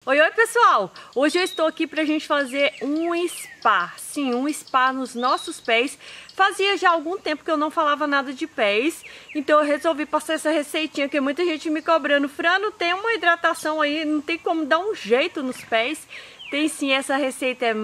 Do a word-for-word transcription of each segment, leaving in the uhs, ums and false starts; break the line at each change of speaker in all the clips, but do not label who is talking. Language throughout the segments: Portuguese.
Oi, oi pessoal! Hoje eu estou aqui pra gente fazer um spa, sim, um spa nos nossos pés. Fazia já algum tempo que eu não falava nada de pés, então eu resolvi passar essa receitinha, que muita gente me cobrando. Fran, não tem uma hidratação aí, não tem como dar um jeito nos pés? Tem sim, essa receita é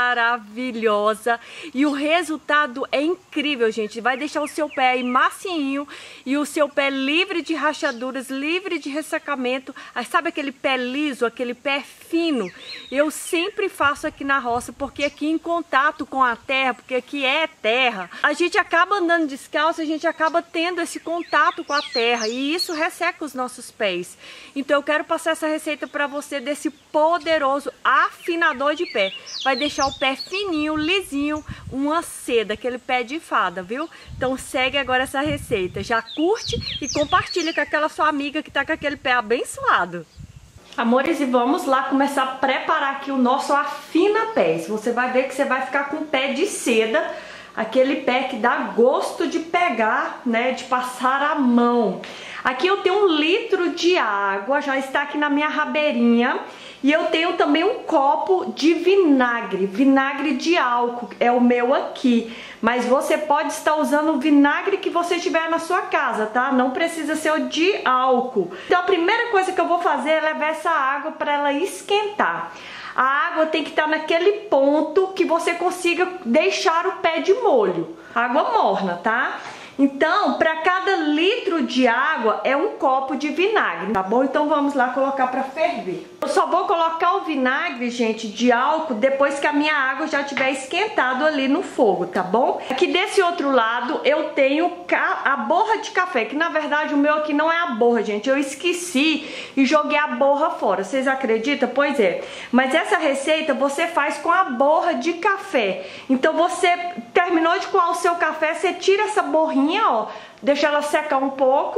maravilhosa e o resultado é incrível, gente. Vai deixar o seu pé aí macinho e o seu pé livre de rachaduras, livre de ressecamento. Aí, sabe aquele pé liso, aquele pé fino? Eu sempre faço aqui na roça, porque aqui em contato com a terra, porque aqui é terra, a gente acaba andando descalço, a gente acaba tendo esse contato com a terra e isso resseca os nossos pés. Então eu quero passar essa receita para você desse poderoso afinador de pé. Vai deixar o pé fininho, lisinho, uma seda, aquele pé de fada, viu? Então segue agora essa receita. Já curte e compartilha com aquela sua amiga que tá com aquele pé abençoado. Amores, e vamos lá começar a preparar aqui o nosso afina pés. Você vai ver que você vai ficar com o pé de seda, aquele pé que dá gosto de pegar, né, de passar a mão. Aqui eu tenho um litro de água, já está aqui na minha rabeirinha. E eu tenho também um copo de vinagre, vinagre de álcool, é o meu aqui. Mas você pode estar usando o vinagre que você tiver na sua casa, tá? Não precisa ser o de álcool. Então a primeira coisa que eu vou fazer é levar essa água para ela esquentar. A água tem que estar naquele ponto que você consiga deixar o pé de molho. Água morna, tá? Então, para cada litro de água é um copo de vinagre, tá bom? Então vamos lá colocar para ferver. Eu só vou colocar o vinagre, gente, de álcool depois que a minha água já tiver esquentado ali no fogo, tá bom? Aqui desse outro lado eu tenho a borra de café, que na verdade o meu aqui não é a borra, gente. Eu esqueci e joguei a borra fora. Vocês acreditam? Pois é. Mas essa receita você faz com a borra de café. Então você terminou de coar o seu café, você tira essa borrinha, ó, deixa ela secar um pouco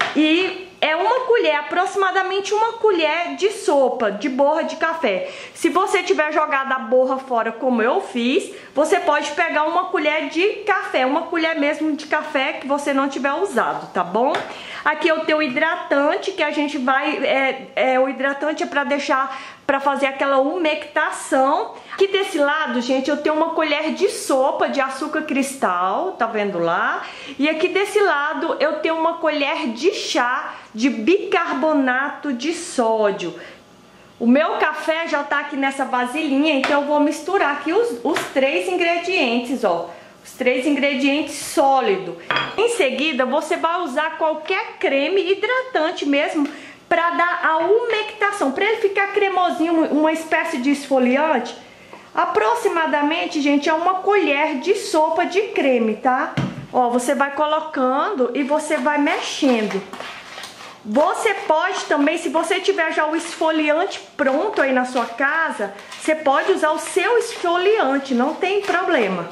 e é uma colher, aproximadamente uma colher de sopa de borra de café. Se você tiver jogado a borra fora como eu fiz, você pode pegar uma colher de café, uma colher mesmo de café que você não tiver usado, tá bom? Aqui eu tenho o hidratante que a gente vai, é, é, o hidratante é para deixar, para fazer aquela umectação. Aqui desse lado, gente, eu tenho uma colher de sopa de açúcar cristal, tá vendo lá? E aqui desse lado eu tenho uma colher de chá de bicarbonato de sódio. O meu café já tá aqui nessa vasilhinha, então eu vou misturar aqui os, os três ingredientes, ó. Os três ingredientes sólidos. Em seguida, você vai usar qualquer creme hidratante mesmo para dar a umectação, para ele ficar cremosinho, uma espécie de esfoliante. Aproximadamente, gente, é uma colher de sopa de creme, tá? Ó, você vai colocando e você vai mexendo. Você pode também, se você tiver já o esfoliante pronto aí na sua casa, você pode usar o seu esfoliante, não tem problema.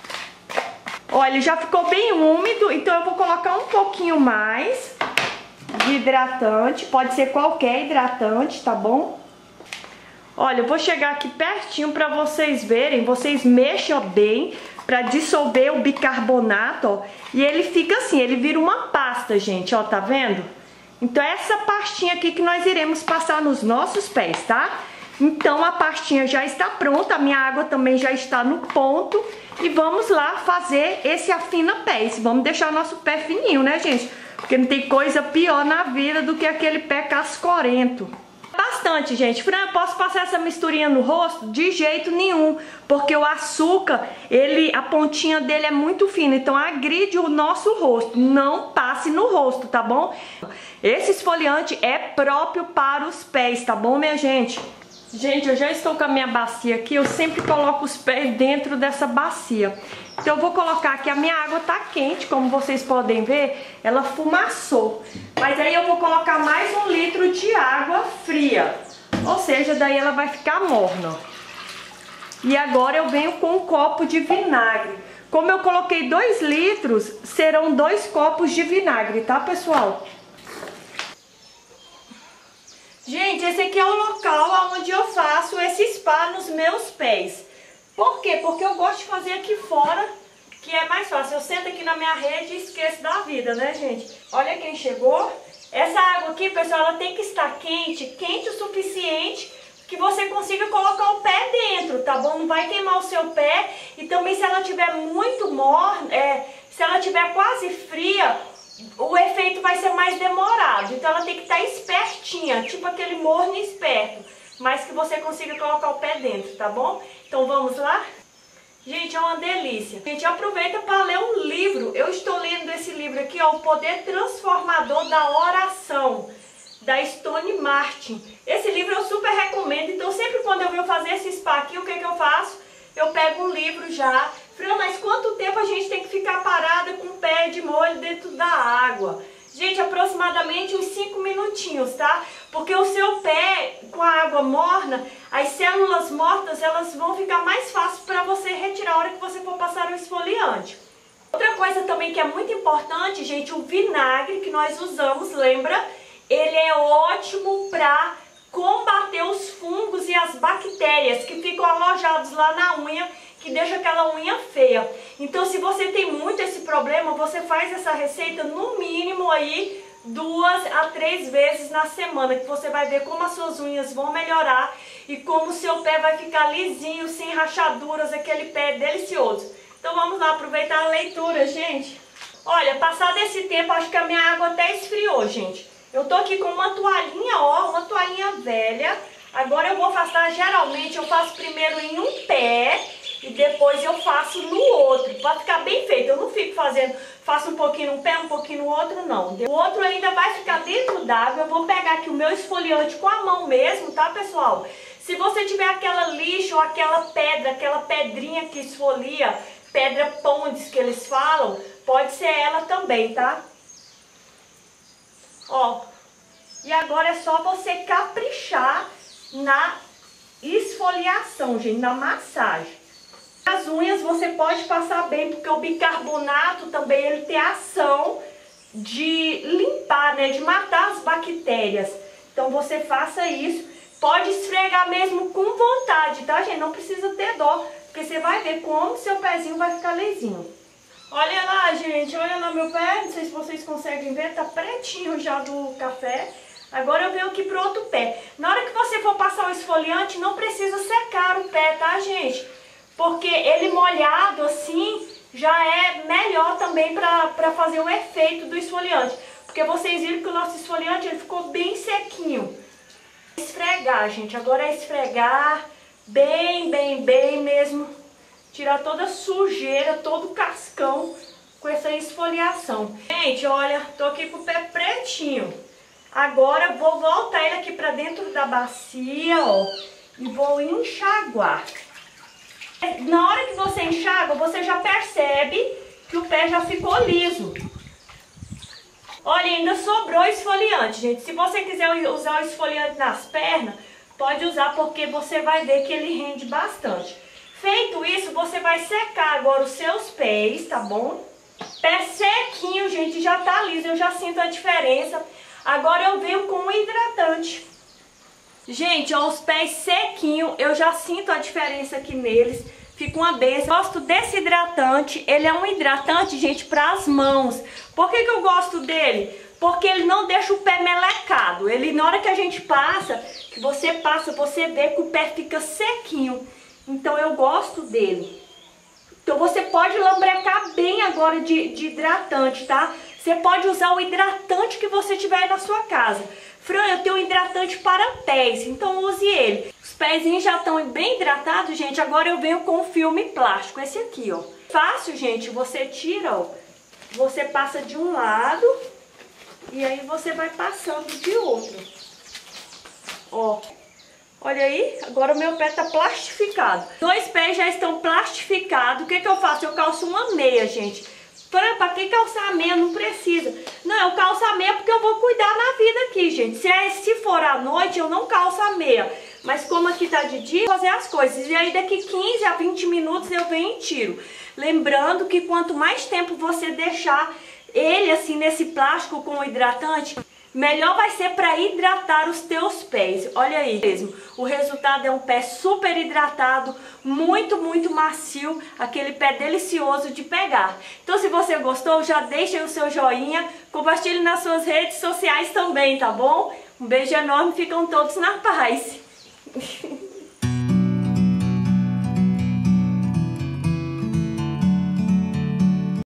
Olha, ele já ficou bem úmido, então eu vou colocar um pouquinho mais de hidratante, pode ser qualquer hidratante, tá bom? Olha, eu vou chegar aqui pertinho para vocês verem, vocês mexam bem para dissolver o bicarbonato, ó, e ele fica assim, ele vira uma pasta, gente, ó, tá vendo? Então é essa pastinha aqui que nós iremos passar nos nossos pés, tá? Então a pastinha já está pronta, a minha água também já está no ponto e vamos lá fazer esse afina pés. Vamos deixar nosso pé fininho, né, gente? Porque não tem coisa pior na vida do que aquele pé cascorento. Bastante, gente. Fran, eu posso passar essa misturinha no rosto? De jeito nenhum, porque o açúcar, ele, a pontinha dele é muito fina, então agride o nosso rosto. Não passe no rosto, tá bom? Esse esfoliante é próprio para os pés, tá bom, minha gente? Gente, eu já estou com a minha bacia aqui, eu sempre coloco os pés dentro dessa bacia. Então eu vou colocar aqui, a minha água tá quente, como vocês podem ver, ela fumaçou. Mas aí eu vou colocar mais um litro de água fria, ou seja, daí ela vai ficar morna. E agora eu venho com um copo de vinagre. Como eu coloquei dois litros, serão dois copos de vinagre, tá, pessoal? Gente, esse aqui é o local onde eu faço esse spa nos meus pés. Por quê? Porque eu gosto de fazer aqui fora, que é mais fácil. Eu sento aqui na minha rede e esqueço da vida, né, gente? Olha quem chegou. Essa água aqui, pessoal, ela tem que estar quente, quente o suficiente consiga colocar o pé dentro, tá bom? Não vai queimar o seu pé. E também se ela tiver muito morna, é, se ela tiver quase fria, o efeito vai ser mais demorado. Então ela tem que estar espertinha, tipo aquele morno esperto, mas que você consiga colocar o pé dentro, tá bom? Então vamos lá? Gente, é uma delícia. Gente, aproveita para ler um livro. Eu estou lendo esse livro aqui, ó, O Poder Transformador da Oração, da Stone Martin. Esse livro eu super recomendo. Então sempre quando eu venho fazer esse spa aqui, o que, que eu faço? Eu pego um livro já. Fran, mas quanto tempo a gente tem que ficar parada com o pé de molho dentro da água? Gente, aproximadamente uns cinco minutinhos, tá? Porque o seu pé com a água morna, as células mortas, elas vão ficar mais fácil para você retirar a hora que você for passar o esfoliante. Outra coisa também que é muito importante, gente, o vinagre que nós usamos, lembra? Ele é ótimo para combater os fungos e as bactérias que ficam alojados lá na unha, que deixa aquela unha feia. Então, se você tem muito esse problema, você faz essa receita no mínimo aí duas a três vezes na semana, que você vai ver como as suas unhas vão melhorar e como o seu pé vai ficar lisinho, sem rachaduras, aquele pé delicioso. Então vamos lá aproveitar a leitura, gente. Olha, passado esse tempo, acho que a minha água até esfriou, gente. Eu tô aqui com uma toalhinha, ó, uma toalhinha velha. Agora eu vou passar, geralmente eu faço primeiro em um pé e depois eu faço no outro, para ficar bem feito. Eu não fico fazendo, faço um pouquinho num pé, um pouquinho no outro, não. O outro ainda vai ficar dentro d'água. Eu vou pegar aqui o meu esfoliante com a mão mesmo, tá, pessoal? Se você tiver aquela lixa ou aquela pedra, aquela pedrinha que esfolia, pedra pondes que eles falam, pode ser ela também, tá? Ó, e agora é só você caprichar na esfoliação, gente, na massagem. As unhas você pode passar bem, porque o bicarbonato também ele tem a ação de limpar, né, de matar as bactérias. Então você faça isso. Pode esfregar mesmo com vontade, tá, gente? Não precisa ter dó, porque você vai ver como seu pezinho vai ficar lisinho. Olha lá, gente, olha lá meu pé, não sei se vocês conseguem ver, tá pretinho já do café. Agora eu venho aqui pro outro pé. Na hora que você for passar o esfoliante, não precisa secar o pé, tá, gente? Porque ele molhado assim já é melhor também para fazer o efeito do esfoliante. Porque vocês viram que o nosso esfoliante ele ficou bem sequinho. Esfregar, gente. Agora é esfregar bem, bem, bem mesmo. Tirar toda a sujeira, todo o cascão com essa esfoliação. Gente, olha, tô aqui com o pé pretinho. Agora vou voltar ele aqui para dentro da bacia, ó. E vou enxaguar. Na hora que você enxágua, você já percebe que o pé já ficou liso. Olha, ainda sobrou esfoliante, gente. Se você quiser usar o esfoliante nas pernas, pode usar, porque você vai ver que ele rende bastante. Feito isso, você vai secar agora os seus pés, tá bom? Pé sequinho, gente, já tá liso, eu já sinto a diferença. Agora eu venho com um hidratante. Gente, ó, os pés sequinhos, eu já sinto a diferença aqui neles. Fica uma benção. Gosto desse hidratante. Ele é um hidratante, gente, para as mãos. Por que que eu gosto dele? Porque ele não deixa o pé melecado. Ele, na hora que a gente passa, que você passa, você vê que o pé fica sequinho. Então eu gosto dele. Então você pode lambrecar bem agora de, de hidratante, tá? Você pode usar o hidratante que você tiver aí na sua casa. Fran, eu tenho um hidratante para pés, então use ele. Os pezinhos já estão bem hidratados, gente. Agora eu venho com o filme plástico, esse aqui, ó. Fácil, gente, você tira, ó. Você passa de um lado e aí você vai passando de outro. Ó. Olha aí, agora o meu pé tá plastificado. Dois pés já estão plastificados. O que que eu faço? Eu calço uma meia, gente. Fran, pra que calçar a meia? Não precisa. Não, eu calço a meia porque eu vou cuidar na vida aqui, gente. Se, é, se for à noite, eu não calço a meia. Mas como aqui tá de dia, eu vou fazer as coisas. E aí daqui quinze a vinte minutos eu venho e tiro. Lembrando que quanto mais tempo você deixar ele assim nesse plástico com o hidratante, melhor vai ser para hidratar os teus pés. Olha aí mesmo, o resultado é um pé super hidratado, muito, muito macio, aquele pé delicioso de pegar. Então se você gostou, já deixa aí o seu joinha, compartilhe nas suas redes sociais também, tá bom? Um beijo enorme, ficam todos na paz.